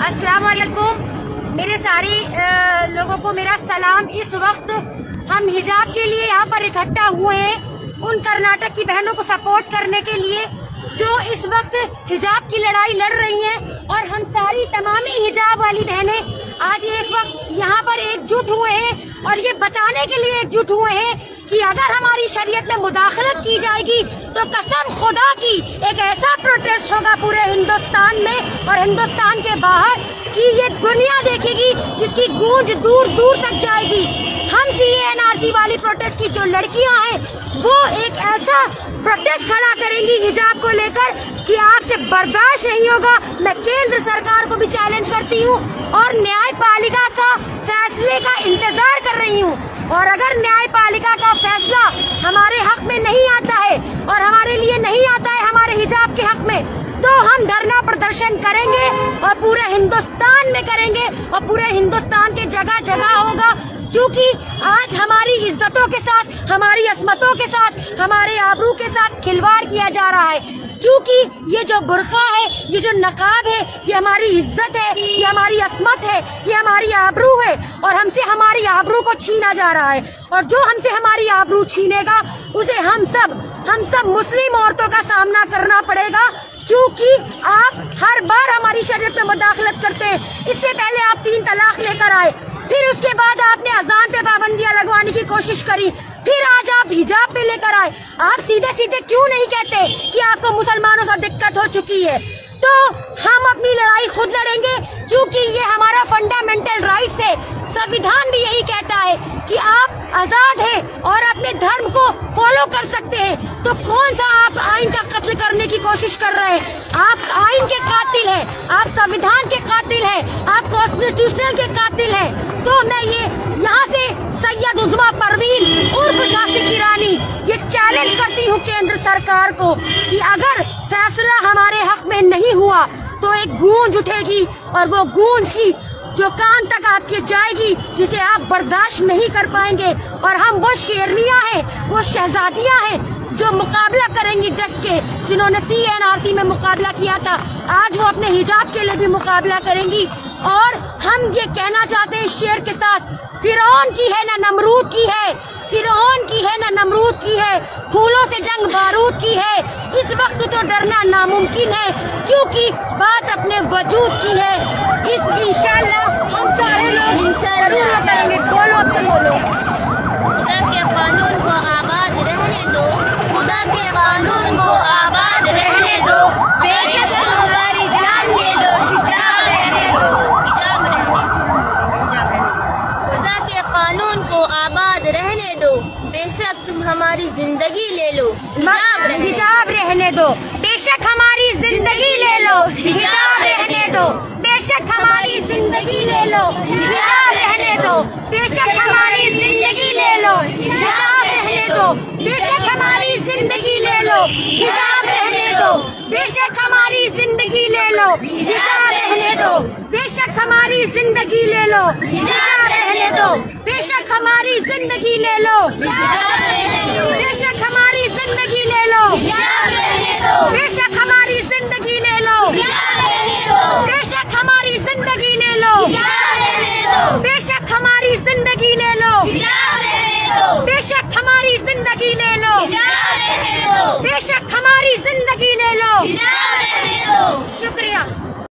अस्सलाम वालेकुम। मेरे सारे लोगों को मेरा सलाम। इस वक्त हम हिजाब के लिए यहाँ पर इकट्ठा हुए हैं उन कर्नाटक की बहनों को सपोर्ट करने के लिए जो इस वक्त हिजाब की लड़ाई लड़ रही हैं, और हम सारी तमामी हिजाब वाली बहनें आज एक वक्त यहाँ पर एकजुट हुए हैं और ये बताने के लिए एकजुट हुए हैं कि अगर हमारी शरीयत में मुदाखलत की जाएगी तो कसम खुदा की एक ऐसा प्रोटेस्ट होगा पूरे हिंदुस्तान में और हिंदुस्तान के बाहर कि ये दुनिया देखेगी, जिसकी गूंज दूर दूर तक जाएगी। हम CA/NRC वाली प्रोटेस्ट की जो लड़कियां हैं वो एक ऐसा प्रोटेस्ट खड़ा करेंगी हिजाब को लेकर कि आपसे बर्दाश्त नहीं होगा। मैं केंद्र सरकार को भी चैलेंज करती हूँ और न्यायपालिका का फैसले का इंतजार कर रही हूँ, और अगर न्यायपालिका का फैसला हमारे हक में नहीं आता है और हमारे लिए नहीं आता है हमारे हिजाब के हक में, तो हम धरना प्रदर्शन करेंगे और पूरे हिंदुस्तान में करेंगे और पूरे हिंदुस्तान के जगह जगह होगा। क्योंकि आज हमारी इज्जतों के साथ, हमारी असमतों के साथ, हमारे आबरू के साथ खिलवाड़ किया जा रहा है। क्योंकि ये जो बुर्का है, ये जो नकाब है, ये हमारी इज्जत है, ये हमारी असमत है, ये हमारी आबरू है, और हमसे हमारी आबरू को छीना जा रहा है। और जो हमसे हमारी आबरू छीनेगा उसे हम सब मुस्लिम औरतों का सामना करना पड़ेगा। क्योंकि आप हर बार हमारी शरीयत में मुदाखलत करते हैं। इससे पहले आप 3 तलाक लेकर आए, फिर उसके बाद आपने अजान पे पाबंदियां लगवाने की कोशिश करी, फिर आज आप हिजाब पे लेकर आए। आप सीधे सीधे क्यों नहीं कहते कि आपको मुसलमानों से दिक्कत हो चुकी है? तो हम अपनी लड़ाई खुद लड़ेंगे, क्योंकि ये हमारा फंडामेंटल राइट्स है। संविधान भी यही कहता है कि आप आजाद हैं और अपने धर्म को फॉलो कर सकते हैं। तो कौन सा आप आइन का कत्ल करने की कोशिश कर रहे हैं? आप आइन के कातिल हैं, आप संविधान के कातिल हैं, आप कॉन्स्टिट्यूशनल के कातिल हैं। तो मैं ये यहाँ से सैयद उज़्मा परवीन उर्फ झांसी की रानी ये चैलेंज करती हूँ केंद्र सरकार को कि अगर फैसला हमारे हक में नहीं हुआ तो एक गूंज उठेगी, और वो गूंज की जो कान तक आपके जाएगी जिसे आप बर्दाश्त नहीं कर पाएंगे। और हम वो शेरनियां हैं, वो शहजादियां हैं जो मुकाबला करेंगी डट के, जिन्होंने CA/NRC में मुकाबला किया था, आज वो अपने हिजाब के लिए भी मुकाबला करेंगी। और हम ये कहना चाहते हैं शेर के साथ, फिरौन की है ना नमरूद की है, फिरौन की है ना नमरूद की है, फूलों से जंग बारूद की है। इस वक्त तो डरना नामुमकिन है, क्योंकि बात अपने वजूद की है। इस इंशाल्लाह हम सारे लोग इंशाल्लाह करेंगे। बोलो, अब तो बोलो। खुदा के कानून को आबाद रहने दो, खुदा के कानून को आबाद रहने दो, बेशक हमारी जान ले लो, हिजाब रहने दो, हिजाब रहने दो। खुदा के कानून को आबाद रहने दो, बेशक तुम हमारी जिंदगी ले लो, हिजाब रहने दो, बेशक हमारी जिंदगी ले लो, हिजाब रहने दो, बेशक हमारी जिंदगी ले लो, हिजाब रहने दो, बेशक हमारी जिंदगी ले लो, हिजाब रहने दो, बेशक हमारी जिंदगी ले लो, हिजाब रहने दो, बेशक हमारी जिंदगी ले लो, हिजाब रहने दो, बेशक हमारी जिंदगी ले लो, हिजाब रहने दो, बेशक हमारी जिंदगी ले लो, हिजाब रहने दो, बेशक हमारी जिंदगी ले लो, हिजाब रहने दो, बेशक हमारी जिंदगी ले लो, हिजाब रहने दो, बेशक हमारी जिंदगी ले लो, हिजाब रहने दो, बेशक हमारी जिंदगी ले लो, हिजाब रहने दो, बेशक हमारी जिंदगी ले लो, हिजाब रहने दो, बेशक हमारी जिंदगी ले लो, हिजाब रहने दो। शुक्रिया।